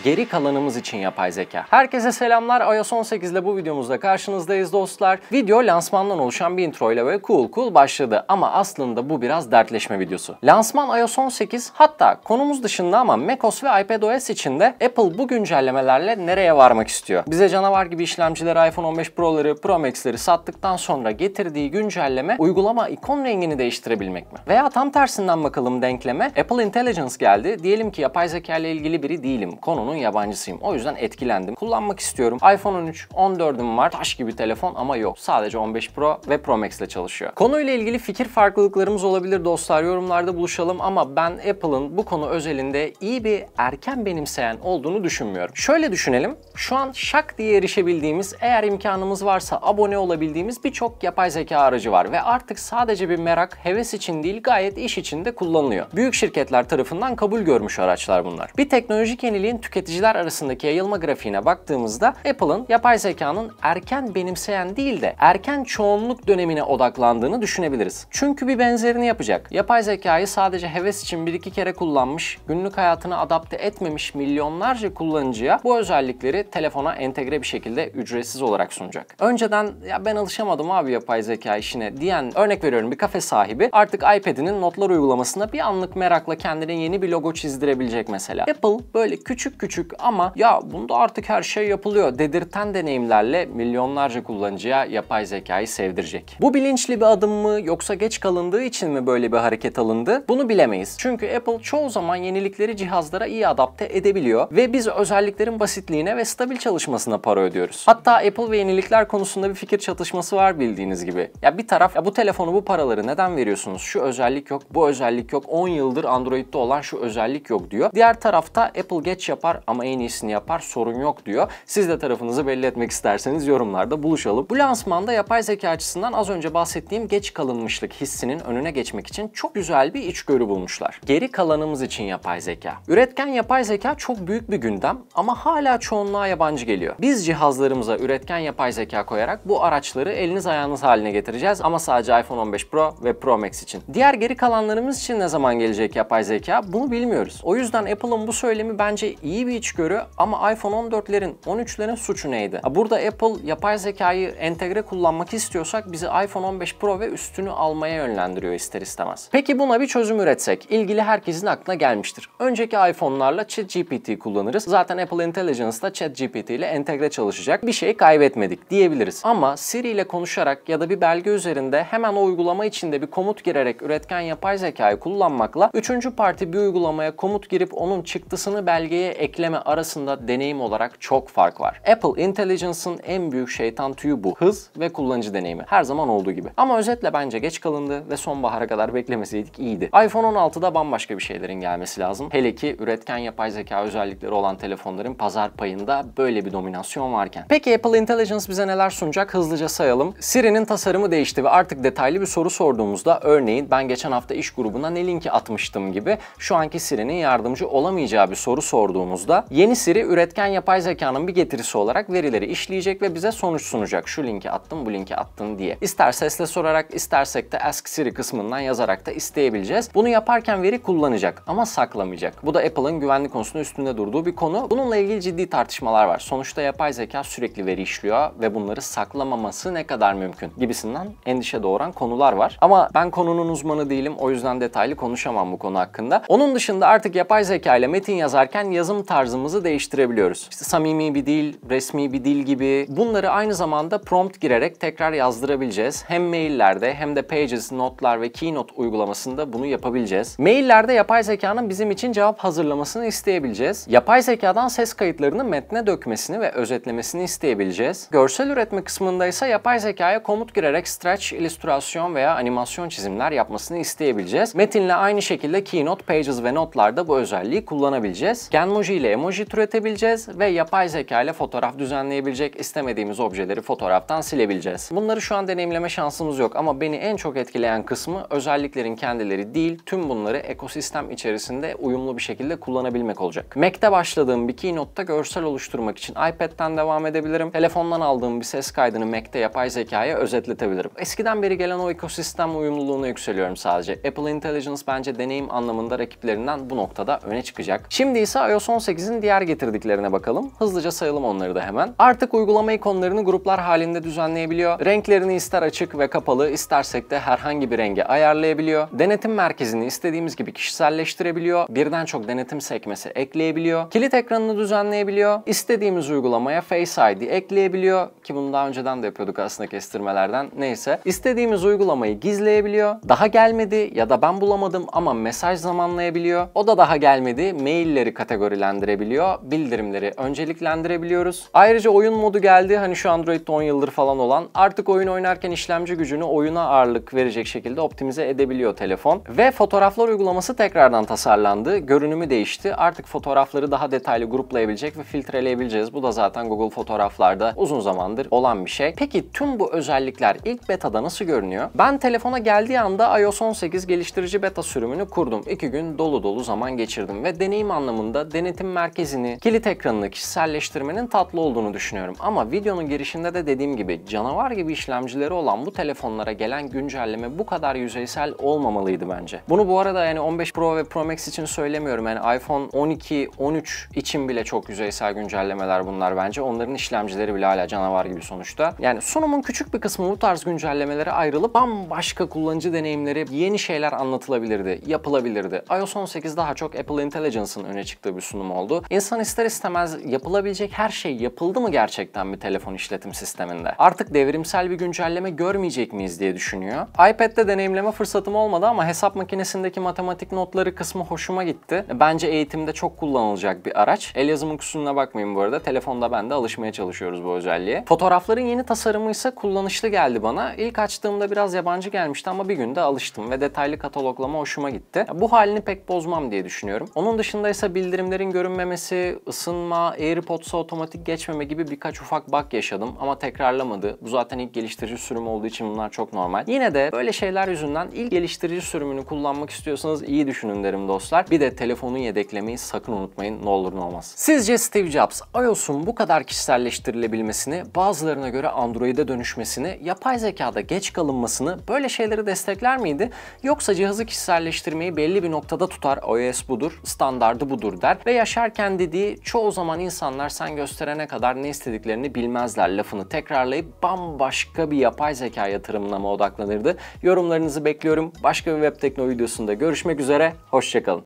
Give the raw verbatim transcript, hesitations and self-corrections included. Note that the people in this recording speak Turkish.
Geri kalanımız için yapay zeka. Herkese selamlar. i O S on sekiz ile bu videomuzda karşınızdayız dostlar. Video lansmandan oluşan bir intro ile böyle cool cool başladı ama aslında bu biraz dertleşme videosu. Lansman i O S on sekiz, hatta konumuz dışında ama macOS ve iPadOS için de Apple bu güncellemelerle nereye varmak istiyor? Bize canavar gibi işlemcileri, iPhone on beş Pro'ları, Pro Max'leri sattıktan sonra getirdiği güncelleme uygulama ikon rengini değiştirebilmek mi? Veya tam tersinden bakalım denkleme. Apple Intelligence geldi. Diyelim ki yapay zeka ile ilgili biri değilim. Konunun yabancısıyım. O yüzden etkilendim. Kullanmak istiyorum. iPhone on üç, on dördüm var. Taş gibi telefon ama yok. Sadece on beş Pro ve Pro Max ile çalışıyor. Konuyla ilgili fikir farklılıklarımız olabilir dostlar. Yorumlarda buluşalım ama ben Apple'ın bu konu özelinde iyi bir erken benimseyen olduğunu düşünmüyorum. Şöyle düşünelim. Şu an şak diye erişebildiğimiz, eğer imkanımız varsa abone olabildiğimiz birçok yapay zeka aracı var ve artık sadece bir merak, heves için değil gayet iş için de kullanılıyor. Büyük şirketler tarafından kabul görmüş araçlar bunlar. Bir teknolojik yeniliğin tüketiciler arasındaki yayılma grafiğine baktığımızda Apple'ın yapay zekanın erken benimseyen değil de erken çoğunluk dönemine odaklandığını düşünebiliriz. Çünkü bir benzerini yapacak. Yapay zekayı sadece heves için bir iki kere kullanmış, günlük hayatına adapte etmemiş milyonlarca kullanıcıya bu özellikleri telefona entegre bir şekilde ücretsiz olarak sunacak. Önceden ya ben alışamadım abi yapay zeka işine diyen, örnek veriyorum, bir kafe sahibi artık iPad'inin notlar uygulamasında bir anlık merakla kendine yeni bir logo çizdirebilecek mesela. Apple böyle küçük küçük ama ya bunda artık her şey yapılıyor dedirten deneyimlerle milyonlarca kullanıcıya yapay zekayı sevdirecek. Bu bilinçli bir adım mı yoksa geç kalındığı için mi böyle bir hareket alındı? Bunu bilemeyiz. Çünkü Apple çoğu zaman yenilikleri cihazlara iyi adapte edebiliyor ve biz özelliklerin basitliğine ve stabil çalışmasına para ödüyoruz. Hatta Apple ve yenilikler konusunda bir fikir çatışması var bildiğiniz gibi. Ya bir taraf ya bu telefonu bu paraları neden veriyorsunuz? Şu özellik yok, bu özellik yok. on yıldır Android'de olan şu özellik yok diyor. Diğer tarafta Apple geç yapar ama en iyisini yapar, sorun yok diyor. Siz de tarafınızı belli etmek isterseniz yorumlarda buluşalım. Bu lansmanda yapay zeka açısından az önce bahsettiğim geç kalınmışlık hissinin önüne geçmek için çok güzel bir içgörü bulmuşlar. Geri kalanımız için yapay zeka. Üretken yapay zeka çok büyük bir gündem ama hala çoğunluğa yabancı geliyor. Biz cihazlarımıza üretken yapay zeka koyarak bu araçları eliniz ayağınız haline getireceğiz ama sadece iPhone on beş Pro ve Pro Max için. Diğer geri kalanlarımız için ne zaman gelecek yapay zeka? Bunu bilmiyoruz. O yüzden Apple'ın bu söylemi bence iyi bir içgörü ama iPhone on dörtlerin, on üçlerin suçu neydi? Burada Apple yapay zekayı entegre kullanmak istiyorsak bizi iPhone on beş Pro ve üstünü almaya yönlendiriyor ister istemez. Peki buna bir çözüm üretsek, ilgili herkesin aklına gelmiştir. Önceki iPhone'larla ChatGPT kullanırız. Zaten Apple Intelligence'da ChatGPT ile entegre çalışacak. Bir şey kaybetmedik diyebiliriz. Ama Siri ile konuşarak ya da bir belge üzerinde hemen o uygulama içinde bir komut girerek üretken yapay zekayı kullanmakla üçüncü parti bir uygulamaya komut girip onun çıktısını belgeye ekleme arasında deneyim olarak çok fark var. Apple Intelligence'ın en büyük şeytan tüyü bu. Hız ve kullanıcı deneyimi. Her zaman olduğu gibi. Ama özetle bence geç kalındı ve sonbahara kadar beklemeseydik iyiydi. iPhone on altıda bambaşka bir şeylerin gelmesi lazım. Hele ki üretken yapay zeka özellikleri olan telefonların pazar payında böyle bir dominasyon varken. Peki Apple Intelligence bize neler sunacak? Hızlıca sayalım. Siri'nin tasarımı değişti ve artık detaylı bir soru sorduğumuzda, örneğin ben geçen hafta iş grubuna ne linki atmıştım gibi şu anki Siri'nin yardımcı olamayacağı bir soru sorduğumuzda yeni Siri üretken yapay zekanın bir getirisi olarak verileri işleyecek ve bize sonuç sunacak. Şu linki attım, bu linki attın diye. İster sesle sorarak, istersek de Ask Siri kısmından yazarak da isteyebileceğiz. Bunu yaparken veri kullanacak ama saklamayacak. Bu da Apple'ın güvenlik konusunda üstünde durduğu bir konu. Bununla ilgili ciddi tartışmalar var. Sonuçta yapay zeka sürekli veri işliyor ve bunları saklamaması ne kadar mümkün gibisinden endişe doğuran konular var. Ama ben konunun uzmanı değilim. O yüzden detaylı konuşamam bu konu hakkında. Onun dışında artık yapay zeka ile metin yazarken yazım tarzımızı değiştirebiliyoruz. İşte samimi bir dil, resmi bir dil gibi. Bunları aynı zamanda prompt girerek tekrar yazdırabileceğiz. Hem maillerde hem de Pages, Notlar ve Keynote uygulamasında bunu yapabileceğiz. Maillerde yapay zekanın bizim için cevap hazırlamasını isteyebileceğiz. Yapay zekadan ses kayıtlarını metne dökmesini ve özetlemesini isteyebileceğiz. Görsel üretme kısmında ise yapay zekaya komut girerek stretch, illüstrasyon veya animasyon çizimler yapmasını isteyebileceğiz. Metinle aynı şekilde Keynote, Pages ve Notlarda bu özelliği kullanabileceğiz. Genmoji ile emoji türetebileceğiz ve yapay zeka ile fotoğraf düzenleyebilecek, istemediğimiz objeleri fotoğraftan silebileceğiz. Bunları şu an deneyimleme şansımız yok ama beni en çok etkileyen kısmı özelliklerin kendileri değil, tüm bunları ekosistem içerisinde uyumlu bir şekilde kullanabilmek olacak. Mac'te başladığım bir Keynote'da görsel oluşturmak için iPad'den devam edebilirim. Telefondan aldığım bir ses kaydını Mac'te yapay zekaya özetletebilirim. Eskiden beri gelen o ekosistem uyumluluğuna yükseliyorum sadece. Apple Intelligence bence deneyim anlamında rakiplerinden bu noktada öne çıkacak. Şimdi ise i O S on sekiz sekizin diğer getirdiklerine bakalım. Hızlıca sayalım onları da hemen. Artık uygulama ikonlarını gruplar halinde düzenleyebiliyor. Renklerini ister açık ve kapalı, istersek de herhangi bir renge ayarlayabiliyor. Denetim merkezini istediğimiz gibi kişiselleştirebiliyor. Birden çok denetim sekmesi ekleyebiliyor. Kilit ekranını düzenleyebiliyor. İstediğimiz uygulamaya Face I D ekleyebiliyor ki bunu daha önceden de yapıyorduk aslında kestirmelerden. Neyse. İstediğimiz uygulamayı gizleyebiliyor. Daha gelmedi ya da ben bulamadım ama mesaj zamanlayabiliyor. O da daha gelmedi. Mailleri kategorilendirebiliyor. Bildirimleri önceliklendirebiliyoruz. Ayrıca oyun modu geldi. Hani şu Android'de on yıldır falan olan. Artık oyun oynarken işlemci gücünü oyuna ağırlık verecek şekilde optimize edebiliyor telefon. Ve fotoğraflar uygulaması tekrardan tasarlandı. Görünümü değişti. Artık fotoğrafları daha detaylı gruplayabilecek ve filtreleyebileceğiz. Bu da zaten Google Fotoğraflar'da uzun zamandır olan bir şey. Peki tüm bu özellikler ilk betada nasıl görünüyor? Ben telefona geldiği anda iOS on sekiz geliştirici beta sürümünü kurdum. İki gün dolu dolu zaman geçirdim ve deneyim anlamında denetim merkezini, kilit ekranını kişiselleştirmenin tatlı olduğunu düşünüyorum. Ama videonun girişinde de dediğim gibi canavar gibi işlemcileri olan bu telefonlara gelen güncelleme bu kadar yüzeysel olmamalıydı bence. Bunu bu arada yani on beş Pro ve Pro Max için söylemiyorum. Yani iPhone on iki, on üç için bile çok yüzeysel güncellemeler bunlar bence. Onların işlemcileri bile hala canavar gibi sonuçta. Yani sunumun küçük bir kısmı bu tarz güncellemelere ayrılıp bambaşka kullanıcı deneyimleri, yeni şeyler anlatılabilirdi, yapılabilirdi. iOS on sekiz daha çok Apple Intelligence'ın öne çıktığı bir sunum oldu. İnsan ister istemez yapılabilecek her şey yapıldı mı gerçekten bir telefon işletim sisteminde? Artık devrimsel bir güncelleme görmeyecek miyiz diye düşünüyor. iPad'de deneyimleme fırsatım olmadı ama hesap makinesindeki matematik notları kısmı hoşuma gitti. Bence eğitimde çok kullanılacak bir araç. El yazımın kusuruna bakmayın bu arada. Telefonda ben de alışmaya çalışıyoruz bu özelliğe. Fotoğrafların yeni tasarımı ise kullanışlı geldi bana. İlk açtığımda biraz yabancı gelmişti ama bir günde alıştım ve detaylı kataloglama hoşuma gitti. Bu halini pek bozmam diye düşünüyorum. Onun dışında ise bildirimlerin görünmemesi, ısınma, AirPods'a otomatik geçmeme gibi birkaç ufak bug yaşadım ama tekrarlamadı. Bu zaten ilk geliştirici sürüm olduğu için bunlar çok normal. Yine de böyle şeyler yüzünden ilk geliştirici sürümünü kullanmak istiyorsanız iyi düşünün derim dostlar. Bir de telefonu yedeklemeyi sakın unutmayın, ne olur ne olmaz. Sizce Steve Jobs, iOS'un bu kadar kişiselleştirilebilmesini, bazılarına göre Android'e dönüşmesini, yapay zekada geç kalınmasını, böyle şeyleri destekler miydi? Yoksa cihazı kişiselleştirmeyi belli bir noktada tutar, iOS budur, standardı budur der ve yaşarken dediği çoğu zaman insanlar sen gösterene kadar ne istediklerini bilmezler lafını tekrarlayıp bambaşka bir yapay zeka yatırımına mı odaklanırdı? Yorumlarınızı bekliyorum. Başka bir web tekno videosunda görüşmek üzere, hoşça kalın.